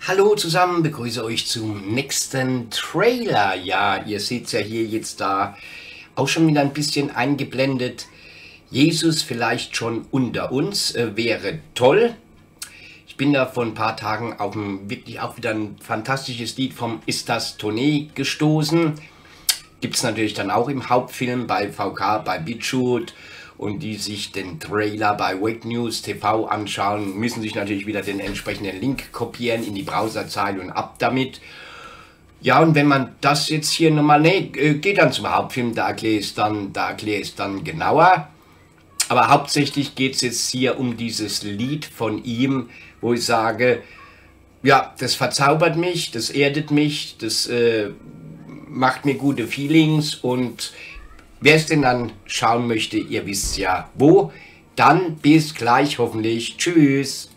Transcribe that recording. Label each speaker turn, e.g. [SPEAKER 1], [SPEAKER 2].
[SPEAKER 1] Hallo zusammen, begrüße euch zum nächsten Trailer. Ja, ihr seht es ja hier jetzt da auch schon wieder ein bisschen eingeblendet. Jesus vielleicht schon unter uns, wäre toll. Ich bin da vor ein paar Tagen auf wirklich auch wieder ein fantastisches Lied vom Ist das Tournee gestoßen. Gibt es natürlich dann auch im Hauptfilm bei VK, bei BitChute. Und die sich den Trailer bei Wake News TV anschauen, müssen sich natürlich wieder den entsprechenden Link kopieren in die Browserzeile und ab damit. Ja, und wenn man das jetzt hier nochmal, geht dann zum Hauptfilm, da erkläre ich es dann genauer. Aber hauptsächlich geht es jetzt hier um dieses Lied von ihm, wo ich sage, ja, das verzaubert mich, das erdet mich, das macht mir gute Feelings. Und wer es denn dann schauen möchte, ihr wisst ja wo. Dann bis gleich hoffentlich. Tschüss.